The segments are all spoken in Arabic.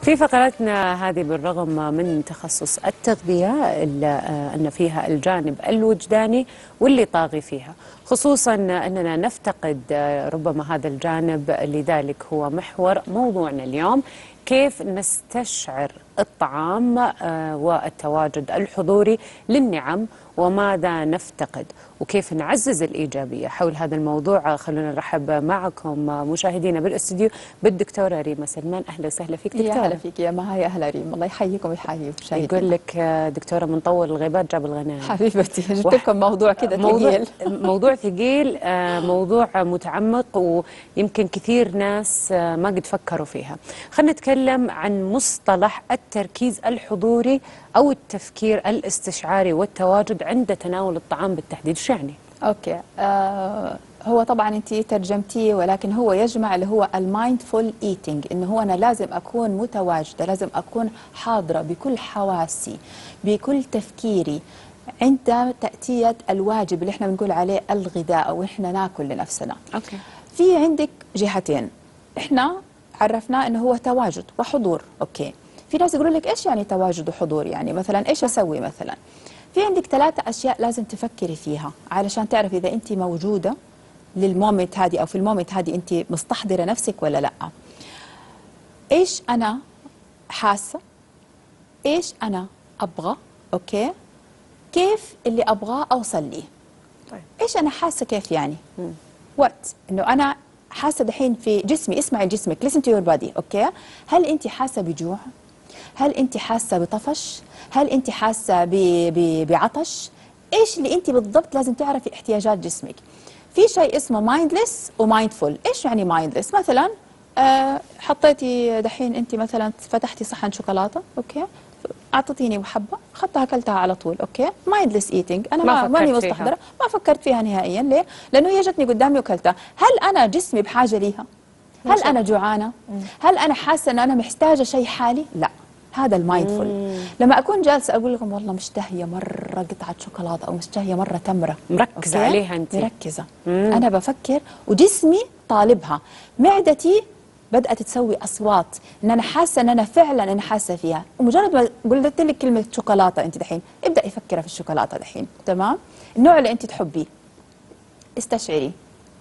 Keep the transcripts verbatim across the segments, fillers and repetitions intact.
في فقرتنا هذه بالرغم من تخصص التغذية إلا أن فيها الجانب الوجداني واللي طاغي فيها، خصوصا أننا نفتقد ربما هذا الجانب، لذلك هو محور موضوعنا اليوم: كيف نستشعر الطعام والتواجد الحضوري للنعم وماذا نفتقد، وكيف نعزز الإيجابية. حول هذا الموضوع خلونا نرحب معكم مشاهدينا بالاستديو بالدكتورة ريما سلمان. أهلا وسهلا فيك دكتورة. يا أهلا فيك يا مها، يا أهلا ريم، الله يحييكم ويحيي مشاهدينا. يقول لك دكتورة من طول الغيبات جاب الغنائم. حبيبتي جبت لكم موضوع كده موضوع ثقيل. موضوع ثقيل، موضوع متعمق ويمكن كثير ناس ما قد فكروا فيها. خلينا نتكلم عن مصطلح التركيز الحضوري أو التفكير الاستشعاري والتواجد عند تناول الطعام بالتحديد. شو يعني؟ اوكي، آه هو طبعا انت ترجمتيه، ولكن هو يجمع اللي هو المايندفول ايتينج، انه هو انا لازم اكون متواجده، لازم اكون حاضره بكل حواسي بكل تفكيري عند تأتية الواجب اللي احنا بنقول عليه الغذاء، او احنا ناكل لنفسنا. اوكي. في عندك جهتين احنا عرفناه انه هو تواجد وحضور. اوكي، في ناس يقولوا لك ايش يعني تواجد وحضور؟ يعني مثلا ايش اسوي؟ مثلا في عندك ثلاثة اشياء لازم تفكري فيها علشان تعرفي اذا انت موجوده للمومنت هذه، او في المومنت هذه انت مستحضره نفسك ولا لا. ايش انا حاسه؟ ايش انا ابغى؟ اوكي، كيف اللي ابغاه اوصل ليه؟ طيب. ايش انا حاسه كيف يعني؟ وات انه انا حاسه دحين في جسمي. اسمعي جسمك، listen to your body. اوكي، هل انت حاسه بجوع؟ هل انت حاسه بطفش؟ هل انت حاسه ب... ب... بعطش؟ ايش اللي انت بالضبط لازم تعرفي احتياجات جسمك. في شيء اسمه مايندلس ومايندفول. ايش يعني مايندلس؟ مثلا آه حطيتي دحين انت مثلا فتحتي صحن شوكولاته، اوكي، اعطتيني حبه، اخذتها اكلتها على طول. اوكي، مايندلس ايتينج، انا ما ماني مستحضره، ما فكرت فيها نهائيا. ليه؟ لانه هي جتني قدامي وكلتها. هل انا جسمي بحاجه ليها؟ هل انا جوعانه؟ هل انا حاسه ان انا محتاجه شيء حالي؟ لا، هذا المايندفول. لما اكون جالسه اقول لكم والله مشتهيه مره قطعه شوكولاته، او مشتهيه مره تمره، مركزه عليها انت؟ مركزه. مم. انا بفكر وجسمي طالبها. معدتي بدات تسوي اصوات ان انا حاسه ان انا فعلا انا حاسه فيها. ومجرد ما قلت لك كلمه شوكولاته انت دحين ابدا يفكر في الشوكولاته دحين. تمام؟ النوع اللي انت تحبيه استشعري،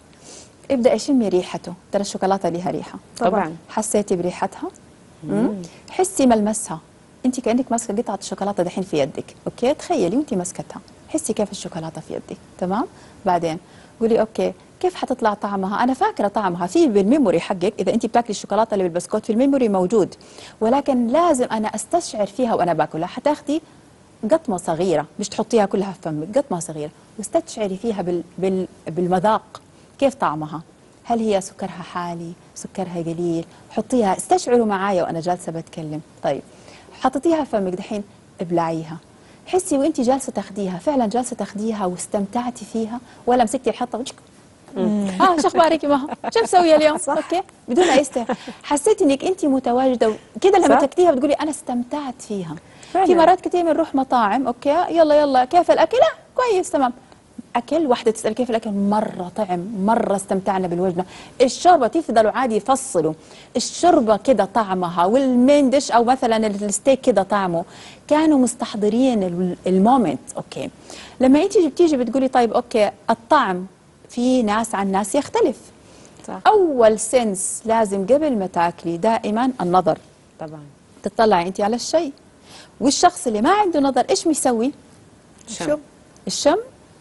ابدا شمي ريحته. ترى الشوكولاته لها ريحه. طبعا. حسيتي بريحتها؟ مم. حسي ملمسها. انت كانك ماسكه قطعه الشوكولاته دحين في يدك. اوكي، تخيلي وانت ماسكتها، حسي كيف الشوكولاته في يدك. تمام؟ بعدين قولي اوكي كيف حتطلع طعمها؟ انا فاكره طعمها في بالميموري حقك. اذا انت بتاكلي الشوكولاته اللي بالبسكوت في الميموري موجود، ولكن لازم انا استشعر فيها وانا باكلها. حتاخدي قطمه صغيره، مش تحطيها كلها في فمك، قطمه صغيره واستشعري فيها بال بال بالمذاق كيف طعمها. هل هي سكرها حالي؟ سكرها قليل؟ حطيها، استشعروا معايا وانا جالسه بتكلم. طيب حطيتيها في فمك دحين، ابلعيها. حسي وانت جالسه تاخديها، فعلا جالسه تاخديها واستمتعتي فيها، ولا مسكتي الحطه وجهك اه شو اخبارك يا مها؟ شو مسويه اليوم؟ صح؟ اوكي، بدون اي است حسيتي انك انت متواجده كده لما تاكليها بتقولي انا استمتعت فيها. فعلا. في مرات كثير بنروح مطاعم، اوكي يلا يلا كيف الاكل؟ كويس تمام. اكل، واحده تسال كيف الاكل، مره طعم، مره استمتعنا بالوجبه. الشوربه تفضلوا عادي يفصلوا الشوربه كده طعمها، والمين ديش او مثلا الستيك كده طعمه، كانوا مستحضرين المومنت. اوكي، لما انت بتيجي بتقولي طيب اوكي الطعم في ناس عن ناس يختلف. صح. اول سنس لازم قبل ما تاكلي دائما النظر. طبعا. تطلعي انت على الشيء، والشخص اللي ما عنده نظر ايش بيسوي؟ الشم. الشم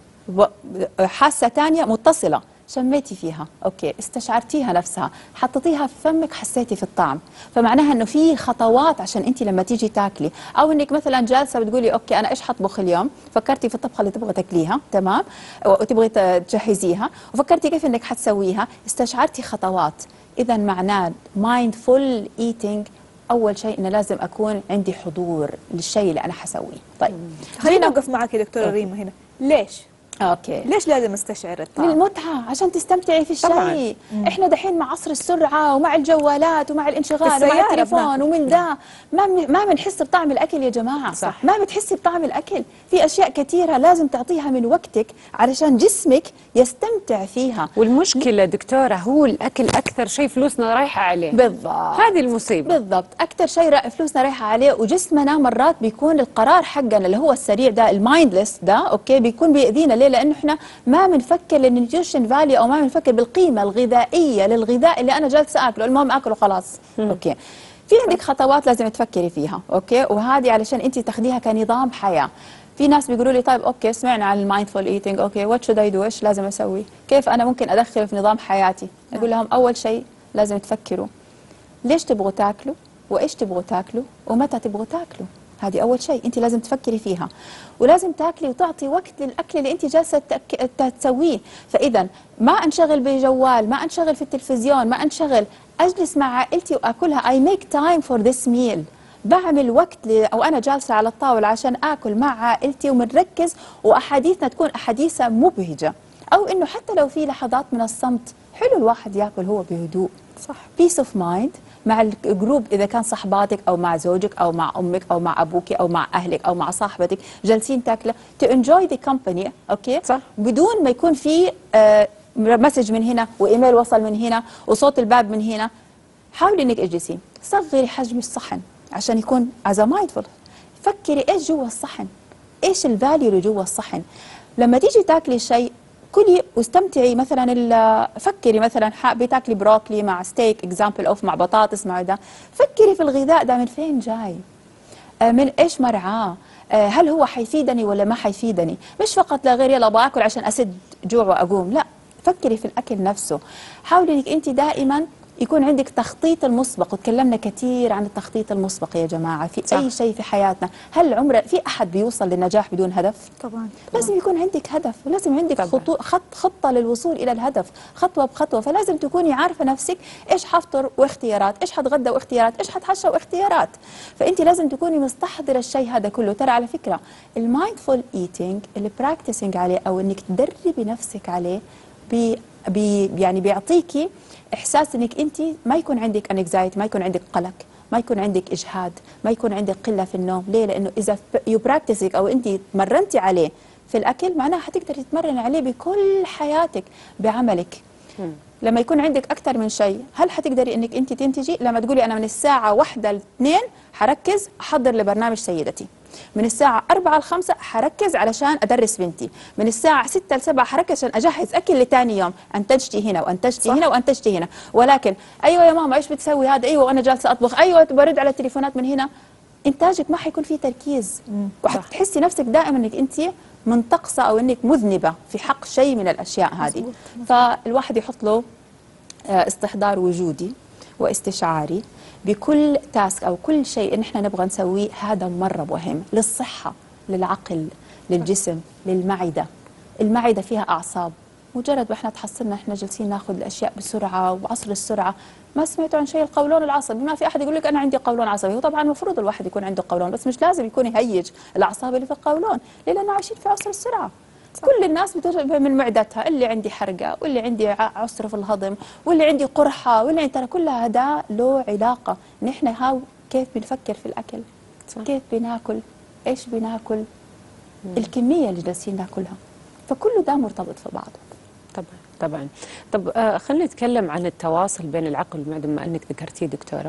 حاسه ثانيه متصله، شميتي فيها، اوكي، استشعرتيها نفسها، حطيتيها في فمك، حسيتي في الطعم. فمعناها انه في خطوات عشان انت لما تيجي تاكلي، او انك مثلا جالسه بتقولي اوكي انا ايش حطبخ اليوم، فكرتي في الطبخه اللي تبغى تاكليها، تمام، وتبغي تجهزيها، وفكرتي كيف انك حتسويها، استشعرتي خطوات. اذا معناه مايندفول ايتينج، اول شيء انه لازم اكون عندي حضور للشيء اللي انا حسويه. طيب خلينا نوقف معك يا دكتوره ريما هنا. ليش اوكي. ليش لازم استشعر الطعم؟ للمتعة، عشان تستمتعي في الشيء. طبعاً. احنا دحين مع عصر السرعة ومع الجوالات ومع الانشغال ومع التليفون ومن ده ما من ما بنحس بطعم الاكل يا جماعة. صح. ما بتحسي بطعم الاكل، في اشياء كثيرة لازم تعطيها من وقتك علشان جسمك يستمتع فيها. والمشكلة دكتورة هو الاكل اكثر شيء فلوسنا رايحة عليه. بالضبط، هذه المصيبة. بالضبط، اكثر شيء فلوسنا رايحة عليه، وجسمنا مرات بيكون القرار حقنا اللي هو السريع ده المايندلس ده اوكي بيكون بيأذينا. ليه؟ لانه احنا ما بنفكر للنيوتريشن فاليو او ما بنفكر بالقيمه الغذائيه للغذاء اللي انا جالسه اكله، المهم اكله خلاص. اوكي، في عندك خطوات لازم تفكري فيها اوكي، وهذه علشان انت تاخذيها كنظام حياه. في ناس بيقولوا لي طيب اوكي سمعنا عن المايندفول ايتينج، اوكي وات شود اي دو، ايش لازم اسوي؟ كيف انا ممكن ادخله في نظام حياتي؟ اقول لهم اول شيء لازم تفكروا ليش تبغوا تاكلوا، وايش تبغوا تاكلوا، ومتى تبغوا تاكلوا. هذه أول شيء أنت لازم تفكري فيها، ولازم تاكلي وتعطي وقت للأكل اللي أنت جالسة تسويه. فإذا ما أنشغل بجوال، ما أنشغل في التلفزيون، ما أنشغل، أجلس مع عائلتي وأكلها. I make time for this meal. بعمل وقت ل... أو أنا جالسة على الطاولة عشان آكل مع عائلتي ومنركز، وأحاديثنا تكون أحاديث مبهجة، أو إنه حتى لو في لحظات من الصمت حلو الواحد ياكل هو بهدوء. صح. بيس اوف مايند مع الجروب، اذا كان صحباتك او مع زوجك او مع امك او مع ابوك او مع اهلك او مع صاحبتك جالسين تاكلوا، تو انجوي ذا كومباني اوكي، صح. بدون ما يكون في آه مسج من هنا وايميل وصل من هنا وصوت الباب من هنا. حاولي انك اجلسي، صغري حجم الصحن عشان يكون از مايندفول. فكري ايش جوا الصحن، ايش الفاليو اللي جوا الصحن. لما تيجي تاكلي شيء كلي واستمتعي. مثلا فكري مثلا حابه تاكلي بروكلي مع ستيك اكزامبل، اوف مع بطاطس مع ده، فكري في الغذاء ده من فين جاي، من ايش مرعاه، هل هو حيفيدني ولا ما حيفيدني. مش فقط لا غير يلا باكل عشان اسد جوع واقوم، لا، فكري في الاكل نفسه. حاولي انك انت دائما يكون عندك تخطيط المسبق، وتكلمنا كثير عن التخطيط المسبق يا جماعه في صح. اي شيء في حياتنا. هل عمره في احد بيوصل للنجاح بدون هدف؟ طبعا. لازم يكون عندك هدف، ولازم عندك خطو خط خطه للوصول الى الهدف خطوه بخطوه. فلازم تكوني عارفه نفسك ايش حفطر واختيارات، ايش حتغدى واختيارات، ايش حتعشى واختيارات. فانت لازم تكوني مستحضره الشيء هذا كله. ترى على فكره المايندفول ايتينج اللي براكتسنج عليه او انك تدربي نفسك عليه بي بي يعني بيعطيكي احساس انك انت ما يكون عندك انكزايتي، ما يكون عندك قلق، ما يكون عندك اجهاد، ما يكون عندك قله في النوم. ليه؟ لانه اذا يو براكتسك او انت تمرنتي عليه في الاكل، معناها حتقدري تتمرني عليه بكل حياتك بعملك. م. لما يكون عندك اكثر من شيء، هل حتقدري انك انت تنتجي؟ لما تقولي انا من الساعه واحدة لاثنين حركز احضر لبرنامج سيدتي، من الساعة أربعة لخمسة حركز علشان أدرس بنتي، من الساعة ستة لسبعة حركز عشان أجهز أكل لتاني يوم، أنتجتي هنا وأنتجتي هنا وأنتجتي هنا. ولكن أيوة يا ماما إيش بتسوي هذا، أيوة وأنا جالسة أطبخ، أيوة برد على التليفونات من هنا، إنتاجك ما حيكون فيه تركيز، وحتحسي نفسك دائما إنك أنت منتقصة أو إنك مذنبة في حق شيء من الأشياء هذه. فالواحد يحط له استحضار وجودي واستشعاري بكل تاسك أو كل شيء نحن نبغى نسويه. هذا مرة مهم للصحة، للعقل، للجسم، للمعدة. المعدة فيها أعصاب، مجرد ما احنا تحصلنا احنا جالسين ناخذ الأشياء بسرعة وبعصر السرعة. ما سمعتوا عن شيء القولون العصبي؟ ما في أحد يقول لك أنا عندي قولون عصبي. هو طبعا المفروض الواحد يكون عنده قولون، بس مش لازم يكون يهيج الأعصاب اللي في القولون. ليه؟ لأننا عايشين في عصر السرعة. كل الناس بتشبه من معدتها، اللي عندي حرقة واللي عندي عسر في الهضم واللي عندي قرحة واللي عندي، ترى كل هذا له علاقة. نحن هاو كيف بنفكر في الأكل، صح. كيف بناكل، إيش بناكل، مم. الكمية اللي جالسين ناكلها، فكله ده مرتبط في بعضه. طبعا طبعا. طب آه خلينا نتكلم عن التواصل بين العقل والمعدة بما انك ذكرتيه دكتوره.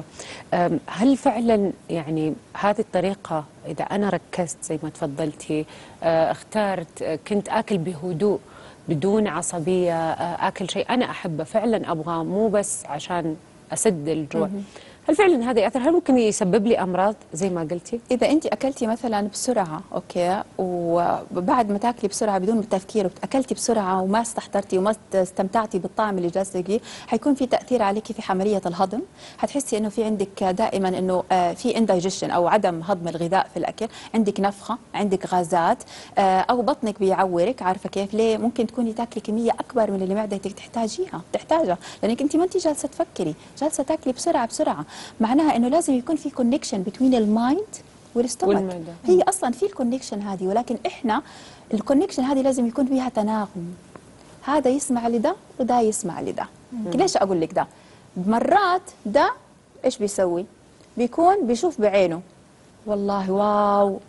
هل فعلا يعني هذه الطريقه اذا انا ركزت زي ما تفضلتي، آه اخترت، آه كنت اكل بهدوء بدون عصبيه، آه اكل شيء انا احبه فعلا ابغاه مو بس عشان اسد الجوع، هل فعلا هذا يأثر؟ هل ممكن يسبب لي أمراض زي ما قلتي؟ إذا أنت أكلتي مثلا بسرعة أوكي، وبعد ما تاكلي بسرعة بدون تفكير أكلتي بسرعة وما استحضرتي وما استمتعتي بالطعم اللي جالسة تاكليه، حيكون في تأثير عليكي في عملية الهضم. حتحسي إنه في عندك دائما إنه في اندايجيشن أو عدم هضم الغذاء في الأكل، عندك نفخة، عندك غازات، أو بطنك بيعورك. عارفة كيف؟ ليه؟ ممكن تكوني تاكلي كمية أكبر من اللي معدتك تحتاجيها تحتاجها، لأنك أنت ما أنت جالسة تفكري، جالسة تاكلي بسرعة بسرعة. معناها انه لازم يكون في كونكشن بين المايند والستومك. والمعدة. هي اصلا في الكونكشن هذه، ولكن احنا الكونكشن هذه لازم يكون فيها تناغم، هذا يسمع لده وده يسمع لده. ليش اقول لك ده؟ مرات ده ايش بيسوي؟ بيكون بيشوف بعينه والله واو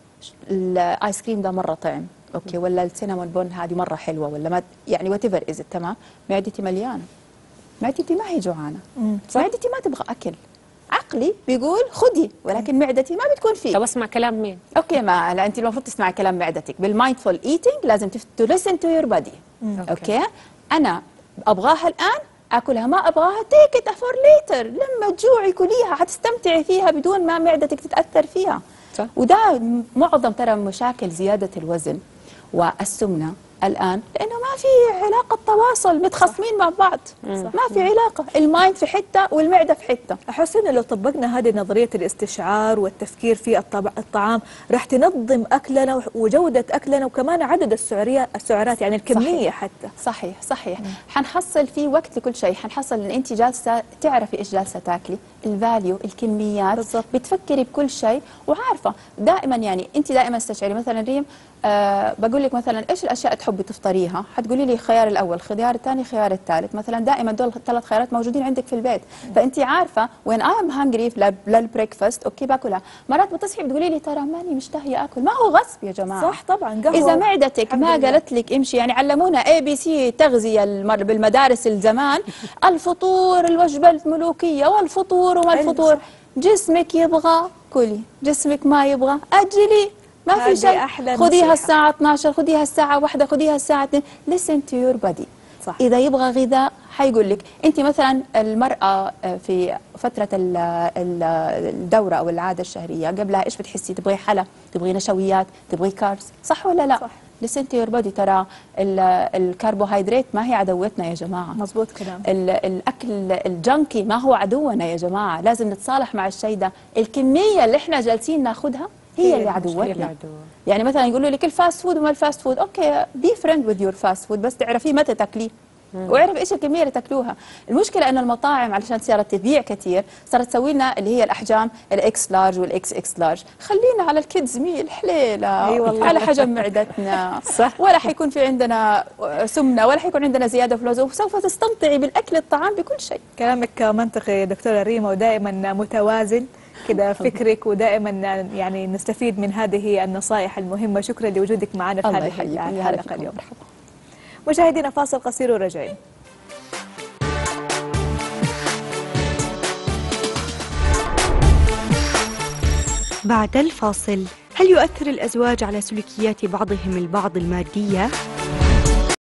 الايس كريم ده مره طعم، اوكي، ولا السينامون بون هذه مره حلوه، ولا ما يعني وات ايفر از تمام، معدتي مليانه، معدتي ما هي جوعانه، معدتي ما تبغى اكل، عقلي بيقول خدي، ولكن معدتي ما بتكون فيه. طب اسمع كلام مين؟ اوكي، ما لا انت المفروض تسمعي كلام معدتك. بالمايندفول ايتينج لازم تو ليسن تو يور بادي. اوكي، انا ابغاها الان اكلها، ما ابغاها تيك ات فور ليتر، لما تجوعي كليها حتستمتعي فيها بدون ما معدتك تتاثر فيها. صح. وده معظم ترى مشاكل زياده الوزن والسمنه الان، لانه ما في علاقه تواصل، متخاصمين مع بعض. ما في علاقه، المايند في حته والمعده في حته. احس انه لو طبقنا هذه نظريه الاستشعار والتفكير في الطب- الطعام راح تنظم اكلنا وجوده اكلنا، وكمان عدد السعريات السعرات يعني الكميه. صحيح. حتى صحيح صحيح. حنحصل في وقت لكل شيء، حنحصل ان انت جالسه تعرفي ايش جالسه تاكلي، الفاليو، الكميات بالضبط. بتفكري بكل شيء وعارفه دائما. يعني انت دائما استشعري مثلا ريم، أه بقول لك مثلا ايش الاشياء تحبي تفطريها، حتقولي لي الخيار الاول، الخيار الثاني، الخيار الثالث، مثلا دائما دول الثلاث خيارات موجودين عندك في البيت، فانت عارفه وين اي ام هانجري للبريكفاست، اوكي باكلها. مرات بتصحي بتقولي لي ترى ماني مشتهيه اكل، ما هو غصب يا جماعه. صح طبعا، قهوه اذا معدتك ما قالت لك امشي، يعني علمونا اي بي سي تغذيه المر بالمدارس الزمان، الفطور الوجبه الملوكيه والفطور وما الفطور، جسمك يبغى كلي، جسمك ما يبغى اجلي، ما في هذه شيء. أحلى خذيها نصيحة. الساعه اثناشر، خذيها الساعه واحدة، خذيها الساعه اثنين. listen to your body. صح. اذا يبغى غذاء حيقول لك. انت مثلا المراه في فتره ال- ال- الدوره او العاده الشهريه قبلها ايش بتحسي؟ تبغي حلا، تبغي نشويات، تبغي كاربس، صح ولا لا؟ صح. listen to your body. ترى ال- الكربوهيدرات ما هي عدوتنا يا جماعه. مزبوط كلام. ال- الاكل الجنكي ما هو عدونا يا جماعه، لازم نتصالح مع الشيء ده. الكميه اللي احنا جالسين ناخذها هي هي اللي المشكلة. هي عدوتنا. العدو. يعني مثلا يقولوا لك الفاست فود وما الفاست فود، اوكي بي فريند وذ يور فاست فود، بس تعرفيه متى تاكليه واعرف ايش الكميه اللي تاكلوها. المشكله انه المطاعم علشان صارت تبيع كثير صارت تسوي لنا اللي هي الاحجام الاكس لارج والاكس اكس لارج، خلينا على الكيدز ميل حليله، أي والله. على حجم معدتنا. صح. ولا حيكون في عندنا سمنه، ولا حيكون عندنا زياده في الوزن، وسوف تستمتعي بالاكل الطعام بكل شيء. كلامك منطقي يا دكتوره ريما، ودائما متوازن كذا فكرك، ودائما يعني نستفيد من هذه النصائح المهمه. شكرا لوجودك معنا في الله هذه يحييك. يا هلا الحلقه فيكم. اليوم. مرحبا. مشاهدينا فاصل قصير وراجعين. بعد الفاصل، هل يؤثر الأزواج على سلوكيات بعضهم البعض المادية؟